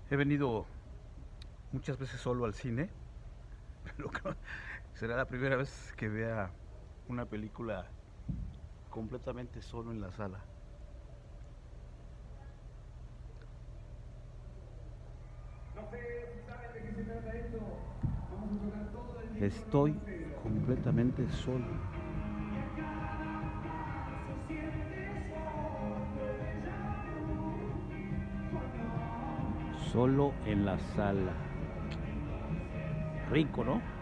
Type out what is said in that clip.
He venido muchas veces solo al cine, pero será la primera vez que vea una película completamente solo en la sala. Estoy completamente solo. Solo en la sala. Rico, ¿no?